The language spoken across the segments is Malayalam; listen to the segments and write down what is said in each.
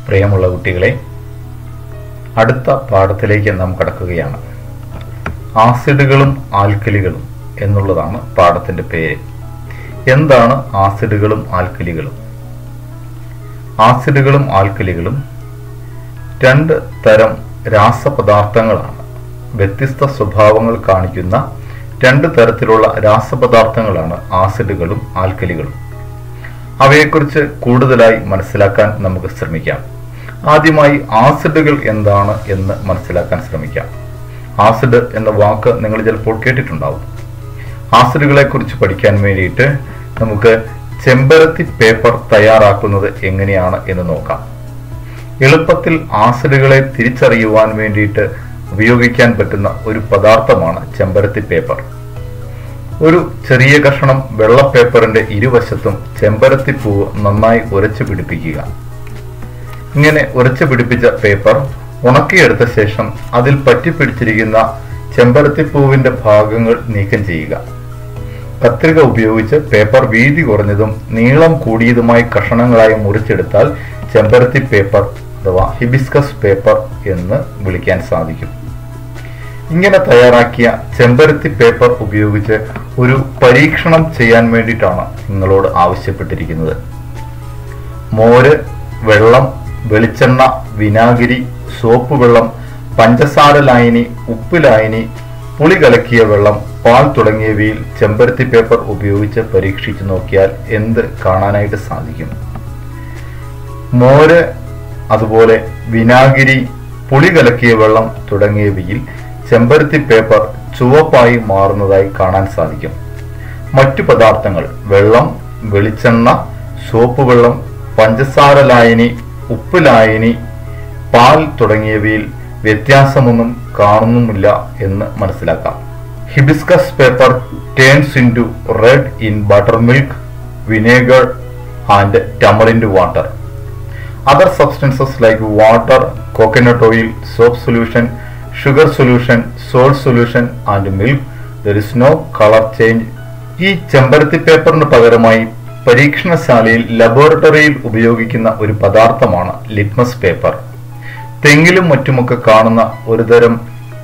പ്രിയമുള്ള കുട്ടികളെ, അടുത്ത പാഠത്തിലേക്ക് നാം കടക്കുകയാണ്. ആസിഡുകളും ആൽക്കലികളും എന്നുള്ളതാണ് പാഠത്തിന്റെ പേര്. എന്താണ് ആസിഡുകളും ആൽക്കലികളും? ആസിഡുകളും ആൽക്കലികളും രണ്ട് തരം രാസപദാർത്ഥങ്ങളാണ്. വ്യത്യസ്ത സ്വഭാവങ്ങൾ കാണിക്കുന്ന രണ്ട് തരത്തിലുള്ള രാസപദാർത്ഥങ്ങളാണ് ആസിഡുകളും ആൽക്കലികളും. അവയെക്കുറിച്ച് കൂടുതലായി മനസ്സിലാക്കാൻ നമുക്ക് ശ്രമിക്കാം. ആദ്യമായി ആസിഡുകൾ എന്താണ് എന്ന് മനസ്സിലാക്കാൻ ശ്രമിക്കാം. ആസിഡ് എന്ന വാക്ക് നിങ്ങൾ ചിലപ്പോൾ കേട്ടിട്ടുണ്ടാവും. ആസിഡുകളെ കുറിച്ച് പഠിക്കാൻ വേണ്ടിയിട്ട് നമുക്ക് ചെമ്പരത്തി പേപ്പർ തയ്യാറാക്കുന്നത് എങ്ങനെയാണ് എന്ന് നോക്കാം. എളുപ്പത്തിൽ ആസിഡുകളെ തിരിച്ചറിയുവാൻ വേണ്ടിയിട്ട് ഉപയോഗിക്കാൻ പറ്റുന്ന ഒരു പദാർത്ഥമാണ് ചെമ്പരത്തി പേപ്പർ. ഒരു ചെറിയ കഷണം വെള്ള പേപ്പറിന്റെ ഇരുവശത്തും ചെമ്പരത്തി പൂവ് നന്നായി ഉരച്ചു പിടിപ്പിക്കുക. ഇങ്ങനെ ഉരച്ചു പിടിപ്പിച്ച പേപ്പർ ഉണക്കിയെടുത്ത ശേഷം അതിൽ പറ്റിപ്പിടിച്ചിരിക്കുന്ന ചെമ്പരത്തി പൂവിന്റെ ഭാഗങ്ങൾ നീക്കം ചെയ്യുക. കത്രിക ഉപയോഗിച്ച് പേപ്പർ വീതി കുറഞ്ഞതും നീളം കൂടിയതുമായി കഷണങ്ങളായി മുറിച്ചെടുത്താൽ ചെമ്പരത്തി പേപ്പർ അഥവാ ഹിബിസ്കസ് പേപ്പർ എന്ന് വിളിക്കാൻ സാധിക്കും. ഇങ്ങനെ തയ്യാറാക്കിയ ചെമ്പരത്തി പേപ്പർ ഉപയോഗിച്ച് ഒരു പരീക്ഷണം ചെയ്യാൻ വേണ്ടിയിട്ടാണ് നിങ്ങളോട് ആവശ്യപ്പെട്ടിരിക്കുന്നത്. മോര്, വെള്ളം, വെളിച്ചെണ്ണ, വിനാഗിരി, സോപ്പ് വെള്ളം, പഞ്ചസാര ലായനി, ഉപ്പ് ലായനി, പുളി കലക്കിയ വെള്ളം, പാൽ തുടങ്ങിയവയിൽ ചെമ്പരത്തി പേപ്പർ ഉപയോഗിച്ച് പരീക്ഷിച്ചു നോക്കിയാൽ എന്ത് കാണാനായിട്ട് സാധിക്കും? മോര്, അതുപോലെ വിനാഗിരി, പുളി കലക്കിയ വെള്ളം തുടങ്ങിയവയിൽ ചെമ്പരത്തി പേപ്പർ ചുവപ്പായി മാറുന്നതായി കാണാൻ സാധിക്കും. മറ്റു പദാർത്ഥങ്ങൾ വെള്ളം, വെളിച്ചെണ്ണ, സോപ്പ് വെള്ളം, പഞ്ചസാര ലായനി, ഉപ്പ് ലായനി, പാൽ തുടങ്ങിയവയിൽ വ്യത്യാസമൊന്നും കാണുന്നുമില്ല എന്ന് മനസ്സിലാക്കാം. Hibiscus paper turns into red in buttermilk, vinegar and tamarind water. Other substances like water, coconut oil, soap solution, sugar solution, salt solution and milk, there is no color change. ഈ ചെമ്പരത്തി പേപ്പറിന് പകരമായി പരീക്ഷണശാലയിൽ ലബോറട്ടറിയിൽ ഉപയോഗിക്കുന്ന ഒരു പദാർത്ഥമാണ് ലിറ്റ്മസ് പേപ്പർ. തെങ്ങിലും മറ്റുമൊക്കെ കാണുന്ന ഒരുതരം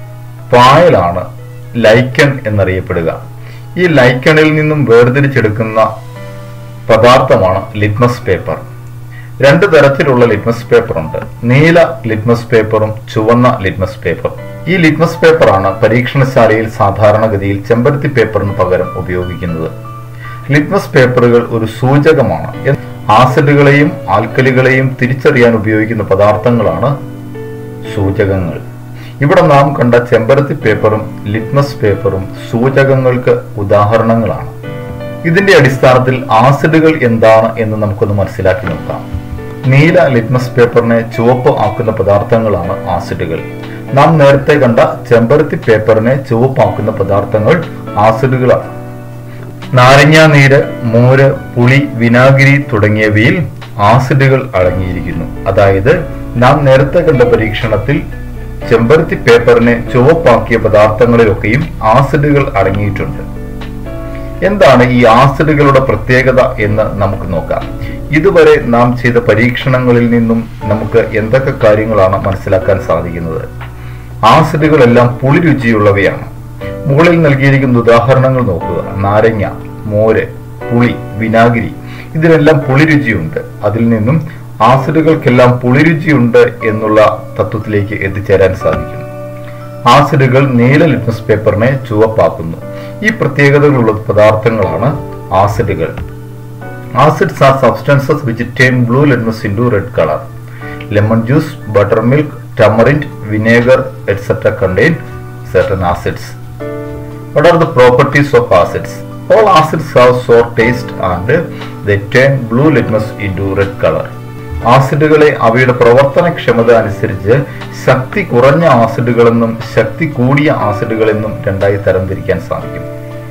പായലാണ് ലൈക്കൺ എന്നറിയപ്പെടുക. ഈ ലൈക്കണിൽ നിന്നും വേർതിരിച്ചെടുക്കുന്ന പദാർത്ഥമാണ് ലിറ്റ്മസ് പേപ്പർ. രണ്ട് തരത്തിലുള്ള ലിറ്റ്മസ് പേപ്പർ ഉണ്ട്. നീല ലിറ്റ്മസ് പേപ്പറും ചുവന്ന ലിറ്റ്മസ് പേപ്പറും. ഈ ലിറ്റ്മസ് പേപ്പറാണ് പരീക്ഷണശാലയിൽ സാധാരണഗതിയിൽ ചെമ്പരത്തി പേപ്പറിന് പകരം ഉപയോഗിക്കുന്നത്. ലിറ്റ്മസ് പേപ്പറുകൾ ഒരു സൂചകമാണ്. ആസിഡുകളെയും ആൽക്കലികളെയും തിരിച്ചറിയാൻ ഉപയോഗിക്കുന്ന പദാർത്ഥങ്ങളാണ് സൂചകങ്ങൾ. ഇവിടെ നാം കണ്ട ചെമ്പരത്തി പേപ്പറും ലിറ്റ്മസ് പേപ്പറും സൂചകങ്ങൾക്ക് ഉദാഹരണങ്ങളാണ്. ഇതിന്റെ അടിസ്ഥാനത്തിൽ ആസിഡുകൾ എന്താണ് എന്ന് നമുക്കൊന്ന് മനസ്സിലാക്കി നോക്കാം. നീല ലിറ്റ്മസ് പേപ്പറിനെ ചുവപ്പ് ആക്കുന്ന പദാർത്ഥങ്ങളാണ് ആസിഡുകൾ. നാം നേരത്തെ കണ്ട ചെമ്പരത്തി പേപ്പറിനെ ചുവപ്പാക്കുന്ന പദാർത്ഥങ്ങൾ ആസിഡുകളാണ്. നാരങ്ങാനീര്, മോര്, പുളി, വിനാഗിരി തുടങ്ങിയവയിൽ ആസിഡുകൾ അടങ്ങിയിരിക്കുന്നു. അതായത് നാം നേരത്തെ കണ്ട പരീക്ഷണത്തിൽ ചെമ്പരത്തി പേപ്പറിനെ ചുവപ്പാക്കിയ പദാർത്ഥങ്ങളിലൊക്കെയും ആസിഡുകൾ അടങ്ങിയിട്ടുണ്ട്. എന്താണ് ഈ ആസിഡുകളുടെ പ്രത്യേകത എന്ന് നമുക്ക് നോക്കാം. ഇതുവരെ നാം ചെയ്ത പരീക്ഷണങ്ങളിൽ നിന്നും നമുക്ക് എന്തൊക്കെ കാര്യങ്ങളാണ് മനസ്സിലാക്കാൻ സാധിക്കുന്നത്? ആസിഡുകളെല്ലാം പുളി രുചിയുള്ളവയാണ്. മുകളിൽ നൽകിയിരിക്കുന്ന ഉദാഹരണങ്ങൾ നോക്കുക. നാരങ്ങ, മോര്, പുളി, വിനാഗിരി, ഇതിനെല്ലാം പുളിരുചിയുണ്ട്. അതിൽ നിന്നും ആസിഡുകൾക്കെല്ലാം പുളിരുചിയുണ്ട് എന്നുള്ള തത്വത്തിലേക്ക് എത്തിച്ചേരാൻ സാധിക്കും. ആസിഡുകൾ നീല ലിറ്റ്മസ് പേപ്പറിനെ ചുവപ്പാക്കുന്നു. ഈ പ്രത്യേകതകളുള്ള പദാർത്ഥങ്ങളാണ് ആസിഡുകൾ. Acids are substances which turn blue litmus into red color. Lemon juice, buttermilk, tamarind, vinegar, etc. contain certain acids. What are the properties of acids? All acids have sour taste and they turn blue litmus into red color. ആസിഡുകളെ അവയുടെ പ്രവർത്തനക്ഷമത അനുസരിച്ച് ശക്തി കുറഞ്ഞ ആസിഡുകളെന്നും ശക്തി കൂടിയ ആസിഡുകളെന്നും രണ്ടായി തരംതിരിക്കാൻ സാധിക്കും.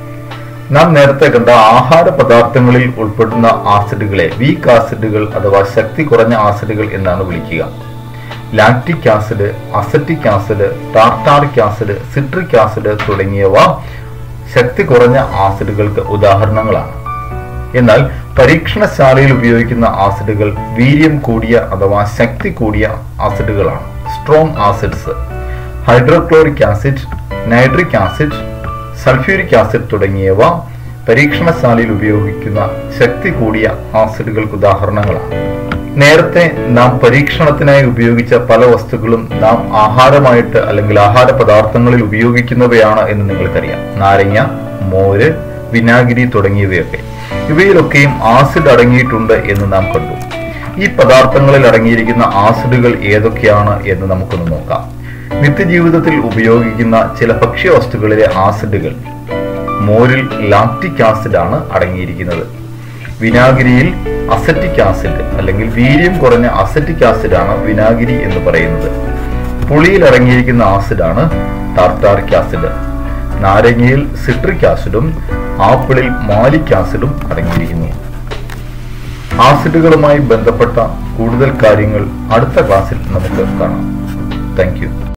നാം നേരത്തെ കണ്ട ആഹാര പദാർത്ഥങ്ങളിൽ ഉൾപ്പെടുന്ന ആസിഡുകളെ വീക്ക് ആസിഡുകൾ അഥവാ ശക്തി കുറഞ്ഞ ആസിഡുകൾ എന്നാണ് വിളിക്കുക. Lactic acid, acetic acid, tartaric acid, citric acid തുടങ്ങിയവ ശക്തി കുറഞ്ഞ ആസിഡുകൾക്ക് ഉദാഹരണങ്ങളാണ്. എന്നാൽ പരീക്ഷണശാലയിൽ ഉപയോഗിക്കുന്ന ആസിഡുകൾ വീര്യം കൂടിയ അഥവാ ശക്തി കൂടിയ ആസിഡുകളാണ്. Strong acids hydrochloric acid, nitric acid, sulphuric acid തുടങ്ങിയവ പരീക്ഷണശാലയിൽ ഉപയോഗിക്കുന്ന ശക്തി കൂടിയ ആസിഡുകൾക്ക് ഉദാഹരണങ്ങളാണ്. നേരത്തെ നാം പരീക്ഷണത്തിനായി ഉപയോഗിച്ച പല വസ്തുക്കളും നാം ആഹാരമായിട്ട് അല്ലെങ്കിൽ ആഹാര പദാർത്ഥങ്ങളിൽ ഉപയോഗിക്കുന്നവയാണ് എന്ന് നിങ്ങൾക്കറിയാം. നാരങ്ങ, മോര്, വിനാഗിരി തുടങ്ങിയവയൊക്കെ. ഇവയിലൊക്കെയും ആസിഡ് അടങ്ങിയിട്ടുണ്ട് എന്ന് നാം കണ്ടു. ഈ പദാർത്ഥങ്ങളിൽ അടങ്ങിയിരിക്കുന്ന ആസിഡുകൾ ഏതൊക്കെയാണ് എന്ന് നമുക്കൊന്ന് നോക്കാം. നിത്യജീവിതത്തിൽ ഉപയോഗിക്കുന്ന ചില ഭക്ഷ്യവസ്തുക്കളിലെ ആസിഡുകൾ: മോരിൽ ലാക്റ്റിക് ആസിഡ് ആണ് അടങ്ങിയിരിക്കുന്നത്. വിനാഗിരിയിൽ അസറ്റിക് ആസിഡ് അല്ലെങ്കിൽ വീര്യം കുറഞ്ഞ അസറ്റിക് ആസിഡ് ആണ് വിനാഗിരി എന്ന് പറയുന്നത്. പുളിയിൽ അടങ്ങിയിരിക്കുന്ന ആസിഡാണ് ടാർട്ടാറിക് ആസിഡ്. നാരങ്ങയിൽ സിട്രിക് ആസിഡും ആപ്പിളിൽ മാലിക് ആസിഡും അടങ്ങിയിരിക്കുന്നു. ആസിഡുകളുമായി ബന്ധപ്പെട്ട കൂടുതൽ കാര്യങ്ങൾ അടുത്ത ക്ലാസ്സിൽ നമുക്ക് കാണാം. Thank U.